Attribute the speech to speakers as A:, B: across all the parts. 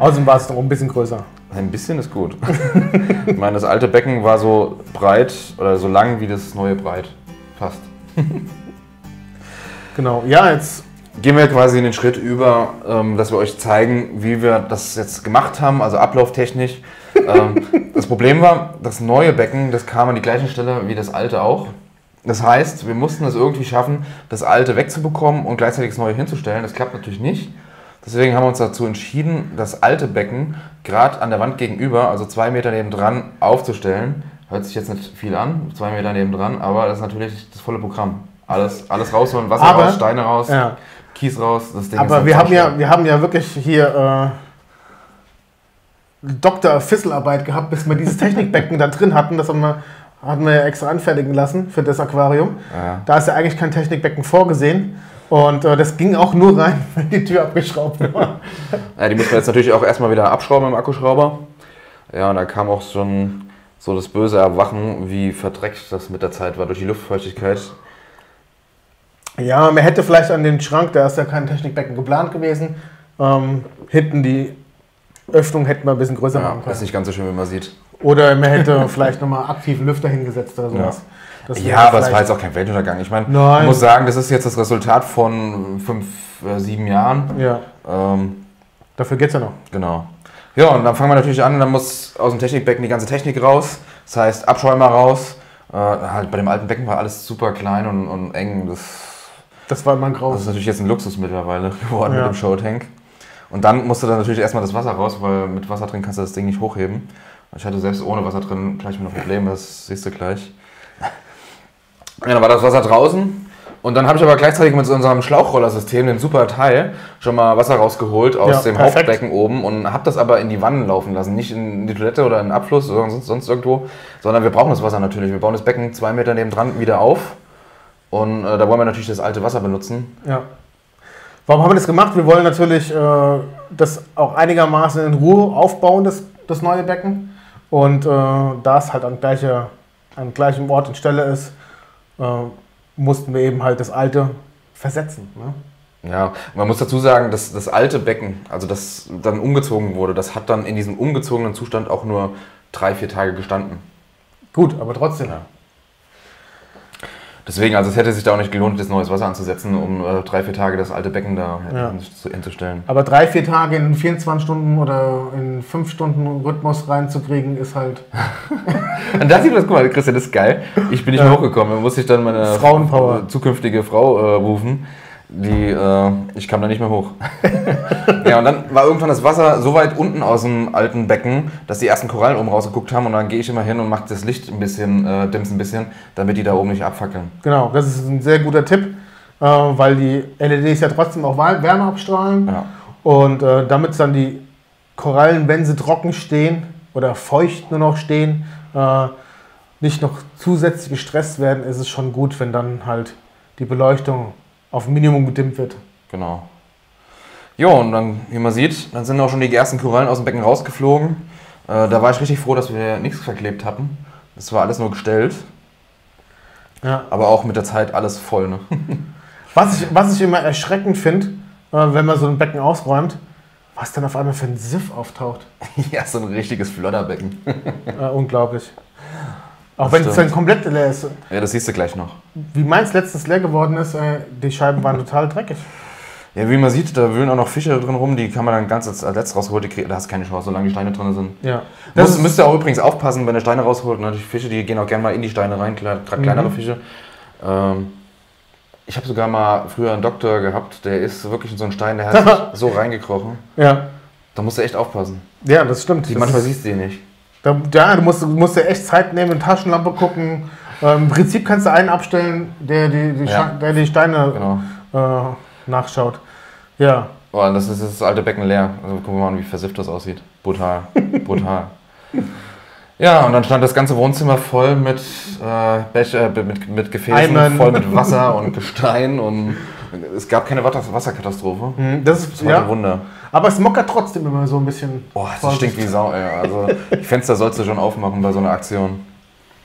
A: Außerdem war es noch ein bisschen größer.
B: Ein bisschen ist gut. Ich meine, das alte Becken war so breit oder so lang wie das neue breit. Fast.
A: Genau, ja, jetzt
B: gehen wir quasi in den Schritt über, dass wir euch zeigen, wie wir das jetzt gemacht haben, also ablauftechnisch. Das Problem war, das neue Becken, das kam an die gleiche Stelle wie das alte auch. Das heißt, wir mussten es irgendwie schaffen, das alte wegzubekommen und gleichzeitig das neue hinzustellen. Das klappt natürlich nicht. Deswegen haben wir uns dazu entschieden, das alte Becken gerade an der Wand gegenüber, also 2 Meter nebendran, aufzustellen. Hört sich jetzt nicht viel an, 2 Meter nebendran, aber das ist natürlich das volle Programm. Alles rausholen, Wasser raus, Steine raus, ja. Kies raus. Das Ding
A: aber wir haben ja wirklich hier Dr. Fisselarbeit gehabt, bis wir dieses Technikbecken da drin hatten. Das hatten wir ja extra anfertigen lassen für das Aquarium. Ja. Da ist ja eigentlich kein Technikbecken vorgesehen. Und das ging auch nur rein, wenn die Tür abgeschraubt war.
B: Ja, die mussten wir jetzt natürlich auch erstmal wieder abschrauben im Akkuschrauber. Ja, und da kam auch schon so das böse Erwachen, wie verdreckt das mit der Zeit war durch die Luftfeuchtigkeit.
A: Ja, man hätte vielleicht an den Schrank, da ist ja kein Technikbecken geplant gewesen, hinten die Öffnung hätten wir ein bisschen größer machen können.
B: Das ist nicht ganz so schön, wie man sieht.
A: Oder man hätte vielleicht nochmal aktiven Lüfter hingesetzt oder sowas.
B: Ja, aber es war jetzt auch kein Weltuntergang. Ich meine, ich muss sagen, das ist jetzt das Resultat von 5, 7 Jahren.
A: Ja. Dafür geht's ja noch.
B: Genau. Ja, und dann fangen wir natürlich an, dann muss aus dem Technikbecken die ganze Technik raus. Das heißt, Abschäumer raus. Halt bei dem alten Becken war alles super klein und eng.
A: Das war immer ein Graus.
B: Das ist natürlich jetzt ein Luxus mittlerweile geworden mit dem Showtank. Und dann musste dann natürlich erstmal das Wasser raus, weil mit Wasser drin kannst du das Ding nicht hochheben. Ich hatte selbst ohne Wasser drin gleich noch Probleme, das siehst du gleich. Ja, dann war das Wasser draußen und dann habe ich aber gleichzeitig mit unserem Schlauchrollersystem, dem super Teil, schon mal Wasser rausgeholt aus dem Hauptbecken oben und habe das aber in die Wannen laufen lassen. Nicht in die Toilette oder in den Abfluss oder sonst irgendwo, sondern wir brauchen das Wasser natürlich. Wir bauen das Becken 2 Meter nebendran wieder auf und da wollen wir natürlich das alte Wasser benutzen.
A: Ja. Warum haben wir das gemacht? Wir wollen natürlich das auch einigermaßen in Ruhe aufbauen, das neue Becken. Und da es halt an gleichem Ort und Stelle ist, mussten wir eben halt das alte versetzen. Ne?
B: Ja, man muss dazu sagen, dass das alte Becken, also das dann umgezogen wurde, das hat dann in diesem umgezogenen Zustand auch nur 3, 4 Tage gestanden.
A: Gut, aber trotzdem.
B: Ja. Deswegen, also es hätte sich da auch nicht gelohnt, das neues Wasser anzusetzen, um 3, 4 Tage das alte Becken da hinzustellen.
A: Aber 3, 4 Tage in 24 Stunden oder in 5 Stunden Rhythmus reinzukriegen, ist halt...
B: Und da sieht man, guck mal, Christian, das ist geil. Ich bin nicht mehr hochgekommen, da musste ich dann meine zukünftige Frau rufen. Ich kam da nicht mehr hoch. Ja, und dann war irgendwann das Wasser so weit unten aus dem alten Becken, dass die ersten Korallen oben rausgeguckt haben und dann gehe ich immer hin und mache das Licht ein bisschen, dimm's ein bisschen, damit die da oben nicht abfackeln.
A: Genau, das ist ein sehr guter Tipp, weil die LEDs ja trotzdem auch Wärme abstrahlen. Ja. Und damit dann die Korallen, wenn sie trocken stehen oder feucht nur noch stehen, nicht noch zusätzlich gestresst werden, ist es schon gut, wenn dann halt die Beleuchtung auf Minimum gedimmt wird.
B: Genau. Jo, und dann, wie man sieht, dann sind auch schon die ersten Korallen aus dem Becken rausgeflogen. Da war ich richtig froh, dass wir nichts verklebt hatten. Das war alles nur gestellt. Ja. Aber auch mit der Zeit alles voll. Ne?
A: Was ich immer erschreckend finde, wenn man so ein Becken ausräumt, was dann auf einmal für ein Siff auftaucht.
B: Ja, so ein richtiges Flodderbecken.
A: Unglaublich. Auch wenn es dann komplett leer ist.
B: Ja, das siehst du gleich noch.
A: Wie meins letztens leer geworden ist, die Scheiben waren total dreckig.
B: Ja, wie man sieht, da wühlen auch noch Fische drin rum, die kann man dann ganz als letztes rausgeholt. Da hast du keine Chance, solange die Steine drin sind.
A: Ja.
B: Müsst ihr auch übrigens aufpassen, wenn ihr Steine rausholt. Ne? Die Fische, die gehen auch gerne mal in die Steine rein, gerade kleinere Fische. Ich habe sogar mal früher einen Doktor gehabt, der ist wirklich in so einen Stein, der hat sich so reingekrochen.
A: Ja.
B: Da musst du echt aufpassen.
A: Ja, das stimmt.
B: Manchmal siehst du die nicht.
A: Ja, du musst dir echt Zeit nehmen, eine Taschenlampe gucken. Im Prinzip kannst du einen abstellen, der die Steine nachschaut. Ja.
B: Oh, das ist das alte Becken leer. Also gucken wir mal, wie versifft das aussieht. Brutal. Brutal. Ja, und dann stand das ganze Wohnzimmer voll mit Gefäßen,
A: Eimern.
B: Voll mit Wasser und Gestein und es gab keine Wasserkatastrophe.
A: Das
B: war ein Wunder.
A: Aber es mockert trotzdem immer so ein bisschen.
B: Oh, das stinkt wie Sau, ey. Also die Fenster sollst du schon aufmachen bei so einer Aktion.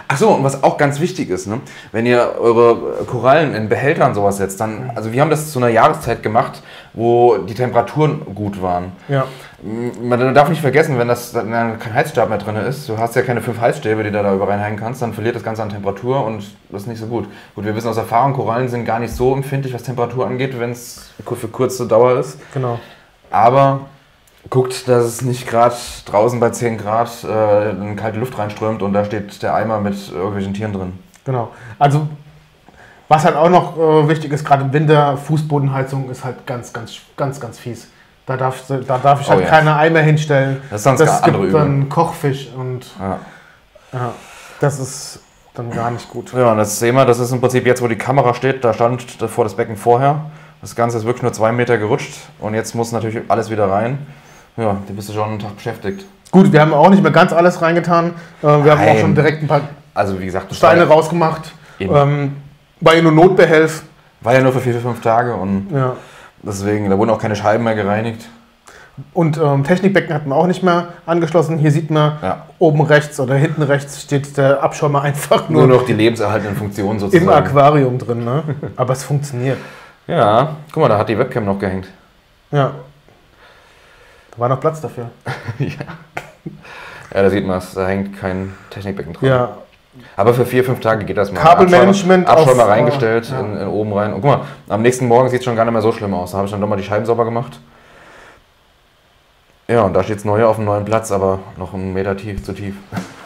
B: Achso, und was auch ganz wichtig ist, ne? Wenn ihr eure Korallen in Behältern sowas setzt, dann, also wir haben das zu einer Jahreszeit gemacht, wo die Temperaturen gut waren.
A: Ja.
B: Man darf nicht vergessen, wenn das dann kein Heizstab mehr drin ist, du hast ja keine 5 Heizstäbe, die du da über reinhängen kannst, dann verliert das Ganze an Temperatur und das ist nicht so gut. Gut, wir wissen aus Erfahrung, Korallen sind gar nicht so empfindlich, was Temperatur angeht, wenn es für kurze Dauer ist.
A: Genau.
B: Aber guckt, dass es nicht gerade draußen bei 10 Grad in kalte Luft reinströmt und da steht der Eimer mit irgendwelchen Tieren drin.
A: Genau. Also was halt auch noch wichtig ist, gerade im Winter, Fußbodenheizung ist halt ganz fies. Da darf ich halt keine Eimer hinstellen.
B: Das ist sonst
A: das
B: andere
A: gibt
B: Übel.
A: dann Kochfisch und ja, das ist dann gar nicht gut.
B: Ja, und das sehen wir, das ist im Prinzip jetzt, wo die Kamera steht, da stand vor das Becken vorher. Das Ganze ist wirklich nur 2 Meter gerutscht und jetzt muss natürlich alles wieder rein. Ja, da bist du schon einen Tag beschäftigt.
A: Gut, wir haben auch nicht mehr ganz alles reingetan. Wir haben auch schon direkt ein paar
B: wie gesagt,
A: Steine rausgemacht. War ja nur Notbehelf.
B: War ja nur für 4-5 Tage und
A: ja.
B: Deswegen, da wurden auch keine Scheiben mehr gereinigt.
A: Und Technikbecken hatten wir auch nicht mehr angeschlossen. Hier sieht man, oben rechts oder hinten rechts steht der Abschäumer einfach nur
B: noch die lebenserhaltenden Funktionen sozusagen.
A: Im Aquarium drin, ne? Aber es funktioniert.
B: Ja, guck mal, da hat die Webcam noch gehängt.
A: Ja. Da war noch Platz dafür.
B: Ja, da sieht man es, da hängt kein Technikbecken dran.
A: Ja.
B: Aber für 4-5 Tage geht das mal.
A: Kabelmanagement.
B: Abschäumer reingestellt, in oben rein. Und guck mal, am nächsten Morgen sieht es schon gar nicht mehr so schlimm aus. Da habe ich dann doch mal die Scheiben sauber gemacht. Ja, und da steht es neu auf einem neuen Platz, aber noch 1 Meter tief zu tief.